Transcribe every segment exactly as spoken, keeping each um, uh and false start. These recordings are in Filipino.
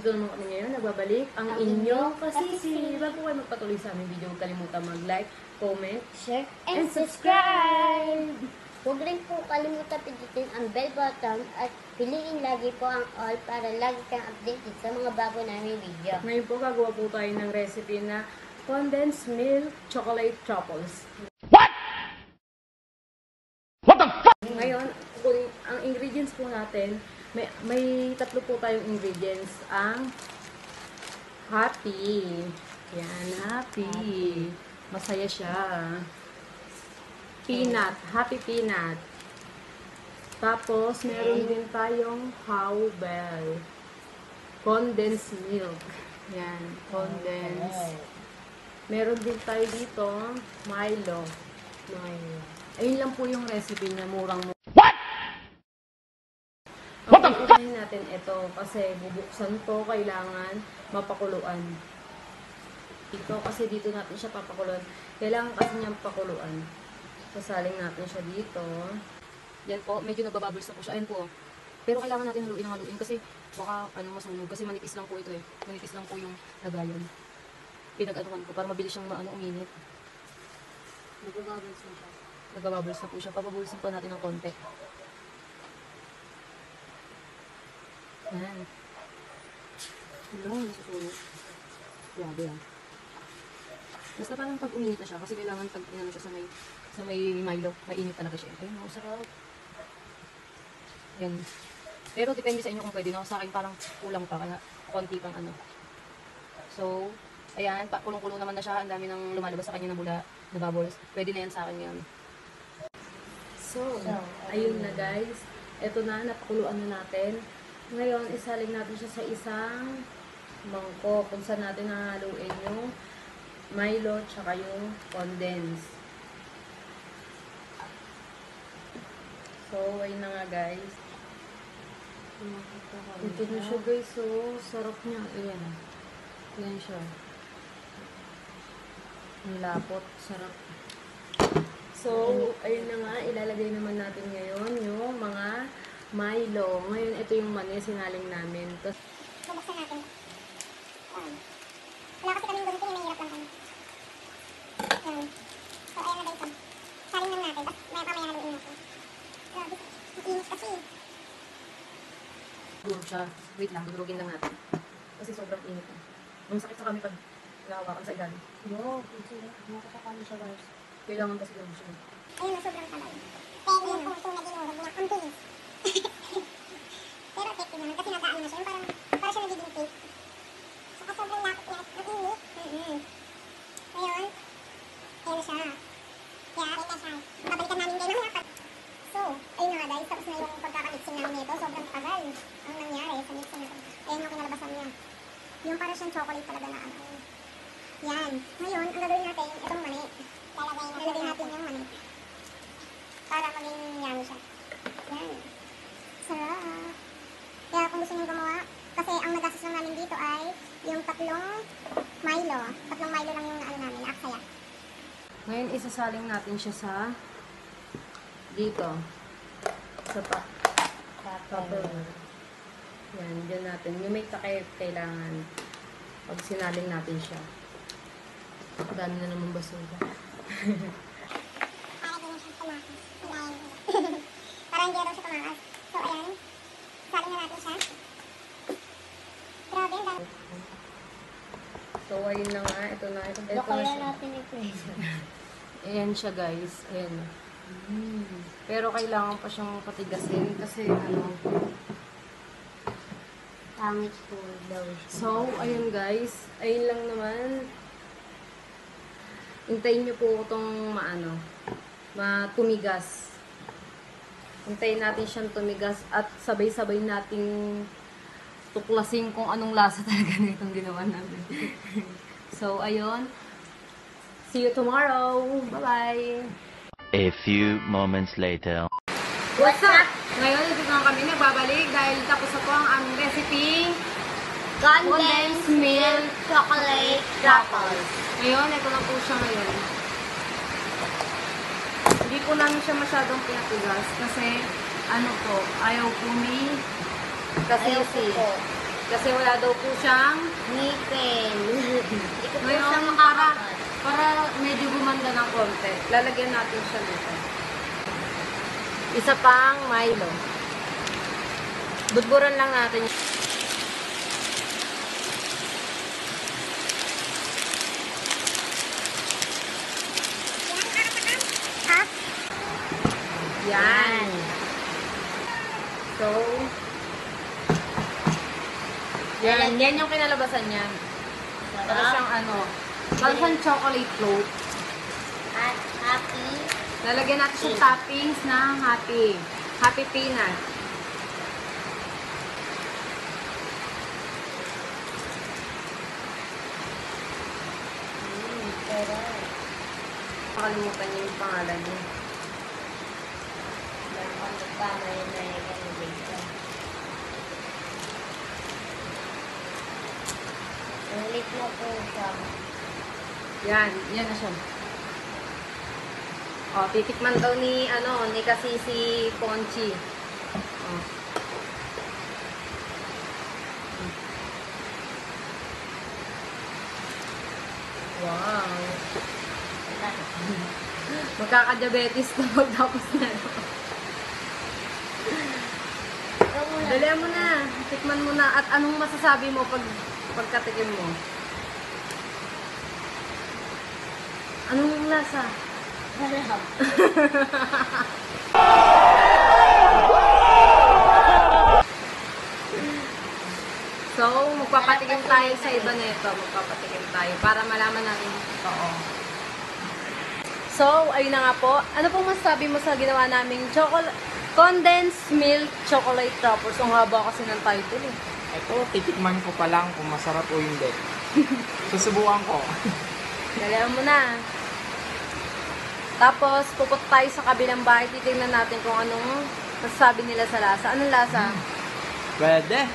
Nandito naman kami ngayon, nagbabalik ang, ang inyong kasisi. Bago kayo magpatuloy sa aming video, huwag kalimutan mag-like, comment, share, and, and subscribe! Huwag rin po kalimutan pindutin ang bell button at piliin lagi po ang all para lagi kang updated sa mga bago namin video. Ngayon po, gagawa po tayo ng recipe na condensed milk chocolate truffles. What? What the fuck? Ngayon, ang ingredients po natin, may, may tatlo po tayong ingredients. Ang happy. Yan, happy. happy. Masaya siya. Peanut. Happy peanut. Tapos, meron din tayong cowbell. Condensed milk. Yan, condensed. Meron din tayo dito, Milo. Milo. Ayun lang po yung recipe niya, murang mura. What? What the fuck? Unahin natin ito kasi bubuksan to, kailangan mapakuluan. Ito kasi dito natin siya papakuluan. Kailangan kasi niyang pakuluan. Sasaling natin siya dito. Yan po, medyo nagbabubbles na po siya. Ayun po. Pero kailangan natin haluin ng haluin kasi baka ano masunog kasi manipis lang po ito eh. Manipis lang po yung lagayan. Pinag-anuhan ko para mabilis siyang maano uminit. Nagbabubbles na siya. Nagbabubbles na po siya. Papabulsin pa natin ng konti. Yan. Ano, nasusunog. Grabe yan. Basta parang pag uminit na siya kasi kailangan pag inano siya sa may sa may Milo, mainit talaga siya. Ayun, oh, sarap. Yan. Pero depende sa inyo kung pwede, no? Sa akin parang kulang pa, kaya konti pang ano. So, ayan, kulong-kulong naman na siya. Ang dami nang lumalabas sa kanya na bula, na bubbles. Pwede na yan sa akin yan. So, ayun na guys. Ito na, napakuluan na natin. Ngayon, isaling natin siya sa isang mangkok kung saan natin nahaluin yung Milo tsaka yung condensed. So, ayun na nga guys. Ito na siya guys. So, sarap niya. Ayan. Ayan siya. Ang lapot. Sarap. So, ayun na nga. Ilalagay naman natin ngayon yung mga Milo. Ngayon, ito yung mani. Sinaling namin. Tapos, Bubuksan natin. Um, wala kasi kaming gamitin. May hirap lang kami. Um, so, ayan na guys. Saling lang natin. Tapos, may pamaya haluin natin. Grabe. Inis kasi. durog siya. Wait lang. Durugin lang natin. Kasi sobrang init na. Ang sakit sa kami pag nahawakan sa ilalim. Yo, kasi nakakapakali siya guys. Kailangan kasi lang siya. Ayun na, sobrang tagal. Pero yung puso na dinurog na, ang tulis. Pero effective naman kasi nagaano na siya. Yung parang, parang siya nagiging cake. Saka sobrang lakot niya. Ang init. Mm-hmm. Ngayon, ayun na siya. Kaya, ayun na siya. Babalikan namin kayo mamaya. So, ayun na nga guys. Tapos na yung pagkakamixing namin nito. Sobrang tagal ang nangyari sa mixing natin. Ayun yung kinalabasan niya. Yung parang siyang chocolate talaga na ano. Yan. Ngayon, ang gagawin natin, itong mani. Lalagay, lalagay natin yung mani. Para maging yummy siya. Yan. Sarap. Kaya kung gusto nyo gumawa, kasi ang nagastos lang namin dito ay yung tatlong Milo. Tatlong Milo lang yung ano namin, aksaya. Ngayon, isasaling natin siya sa dito. Sa pa. Tupper. Yan, dyan natin. Yung may takip kailangan pag sinaling natin siya. Ang dami na naman basura. Para din siya tumakas. Para hindi daw siya tumakas. So, ayan. Saling na natin siya. Grabe, ang dami. So, ayun na nga. Ito na. Ito, ito na siya. Ayan siya, guys. Ayan na. Mm. Pero kailangan pa siyang patigasin kasi ano. Pangit po daw. So, ayun guys. Ayun lang naman. Hintayin niyo po itong maano, matumigas. Hintayin natin siyang tumigas at sabay-sabay nating tuklasin kung anong lasa talaga na itong ginawa namin. So, ayun. See you tomorrow. Bye-bye. A few moments later. What's up? Ngayon, ito na kami nagbabalik dahil tapos na po ang aming recipe. Condensed milk chocolate truffles. Ngayon, ito na po siya ngayon. Hindi po namin siya masyadong pinatigas kasi ano po, ayaw po ni kasisi. Kasi wala daw po siyang Ngipin. Hindi ko po ngayon siya para, makakat. para medyo gumanda ng konti. Lalagyan natin siya nito. Isa pang Milo. Budburan lang natin. Up. Yan. So, yan. Yan yung kinalabasan niya. Para Sarap. siyang ano, para siyang chocolate float. At happy. Lalagyan natin siya toppings ng happy. Happy peanut. Mm, sarap. Nakalimutan niyo yung pangalan niya. Meron kang nagkama yung nalagyan ng dito. Ulit mo po siya. Yan, yan na siya. O, titikman daw ni, ano, ni kasi si Ponchi. O. Wow. Magkaka-diabetes na pagtapos na. Dalihan mo na. Tikman mo na. At anong masasabi mo pag pagkatikim mo? Anong lasa? Sarap. So, magpapatikim tayo sa iba nito. Magpapatikim tayo para malaman natin yung totoo. So, ayun na nga po. Ano pong masasabi mo sa ginawa naming chocolate, condensed milk chocolate truffles? Ang haba kasi ng title eh. Ito, titikman ko pa lang kung masarap o hindi. Susubukan ko. Dalihan mo na. Tapos, pupunta tayo sa kabilang bahay. Titignan natin kung anong masasabi nila sa lasa. Anong lasa? Pwede.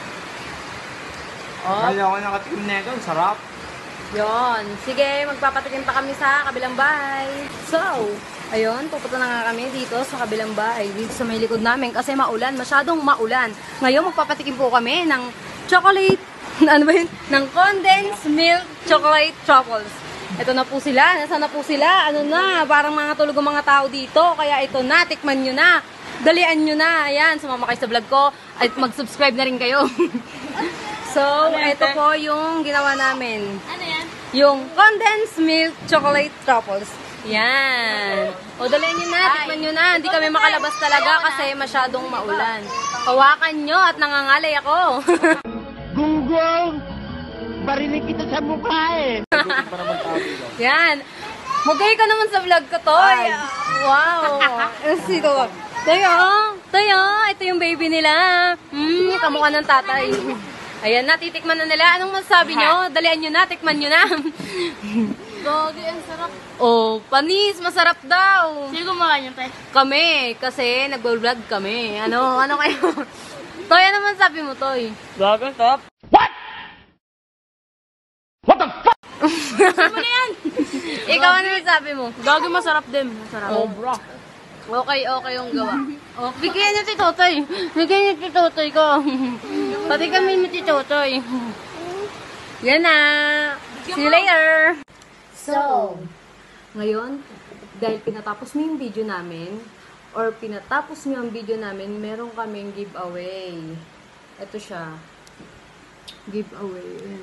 Oh, Kaya ako nakatikim na ito. Sarap. yon. Sige, magpapatikim pa kami sa kabilang bahay. So, ayun, pupunta na nga kami dito sa kabilang bahay. Dito sa may likod namin kasi maulan. Masyadong maulan. Ngayon, magpapatikim po kami ng chocolate, ano ba yun? Ng condensed milk chocolate truffles. Ito na po sila. Nasaan na po sila? Ano na? Parang mga tulog ang mga tao dito. Kaya ito na. Tikman nyo na. Dalian nyo na. Ayan, sumama kayo sa vlog ko. At mag-subscribe na rin kayo. So, ito po yung ginawa namin. Ano yan? Yung condensed milk chocolate truffles. Yan. O, dalian nyo na. Tikman nyo na. Hindi kami makalabas talaga kasi masyadong maulan. Hawakan nyo at nangangalay ako. Gunggong! Barinig kita sa mukha eh! Para magtabi lang. Yan. Magay ka naman sa vlog ko, Toy. Wow. Sito. Tayo, tayo. Ito yung baby nila. Hmm, kamukha ng tatay. Ayan, natitikman na nila. Anong masasabi nyo? Dalian nyo na, tikman nyo na. Gogi, ang sarap. Oh, panis, masarap daw. Sino gumawa niyo, pe? Kami, kasi nag-vlog kami. Ano, ano kayo? Toy, ano masasabi mo, Toy? Gago, stop. Ano na yan? Ikaw, ano masasabi mo? Gogi, masarap din. Masarap. Oh, Bro. Okay, okay yung gawa. Oh, bigyan niyo si Totoy. Bigyan niyo si Totoy ko. Pati kami ni si Totoy. Yan na. See you later. So, ngayon, dahil pinatapos mo yung video namin, or pinatapos mo yung video namin, meron kaming giveaway. Ito siya. Giveaway. Yan.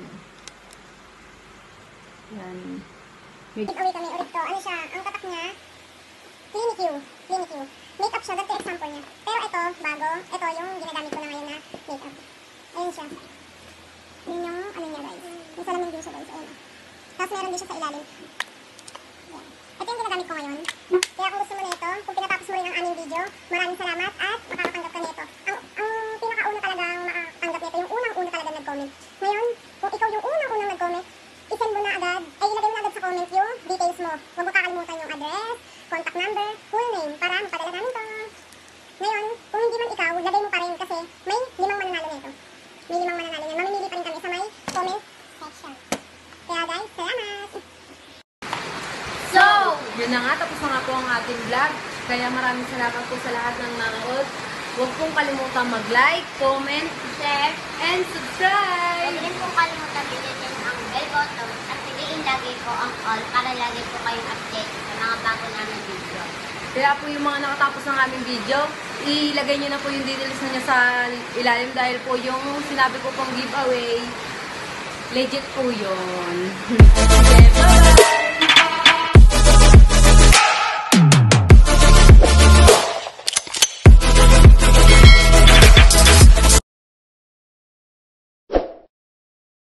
Yan. May Giveaway kami ulit to. Ano siya? Ang tatak niya, Clinic U. Clinic U. Makeup siya. Ganito yung example niya. Pero ito, bago. Ito yung ginagamit ko na ngayon na makeup. Ayun siya. Yun yung, ano niya guys. May salamin din siya guys. Ayun. Tapos meron din siya sa ilalim. Yan. Ito yung ginagamit ko ngayon. Kaya kung gusto mo na ito, kung pinatapos mo rin ang aming video, maraming salamat at makakatanggap ka nito. Ang, ang pinakauna talagang makatanggap nito, yung unang-una talaga nag-comment. Ngayon, kung ikaw yung unang-unang nag-comment, isend mo na agad, ay ilagay mo na agad sa comment yung details mo. Huwag mo kakalimutan yung address, contact number, full name, para mapadala namin to. Ngayon, kung hindi man ikaw, lagay mo pa rin kasi may limang mananalo nito. May limang mananalo niyan. Mamimili pa rin kami sa may comment section. Kaya guys, salamat! So, yun na nga, tapos na nga po ang ating vlog. Kaya maraming salamat po sa lahat ng nanood. Huwag pong kalimutan mag-like, comment, Share. and subscribe! Huwag rin pong kalimutan pindutin ang bell button at piliin lagi po ang all para lagi po kayong update sa mga bago namin video. Kaya po yung mga nakatapos ng aming video, ilagay nyo na po yung details na nyo sa ilalim dahil po yung sinabi ko pong giveaway, legit po yun. Okay, bye-bye!